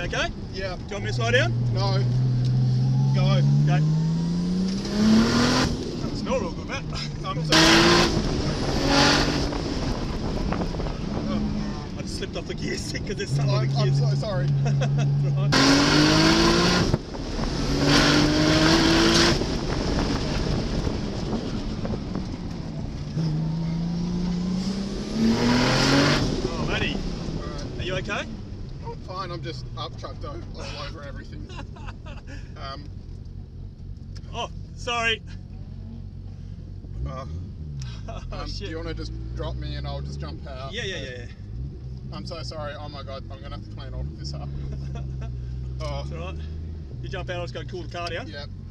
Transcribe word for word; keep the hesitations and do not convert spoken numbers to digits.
okay? Yeah. Do you want me to slow down? No. Go. Okay. Doesn't smell real good, Matt. I'm sorry. I just slipped off the gear stick because there's something on I'm, the I'm gears. so sorry. That's all right. Oh, Matty. Alright. Are you okay? I'm fine, I'm just up trucked all, all over everything. Um, Oh, sorry. uh, Oh, um, shit. do you want to just drop me and I'll just jump out? Yeah, yeah, yeah, yeah. I'm so sorry. Oh my god, I'm gonna have to clean all of this up. Oh. That's alright. You jump out, I'll just go cool the car down. Yep.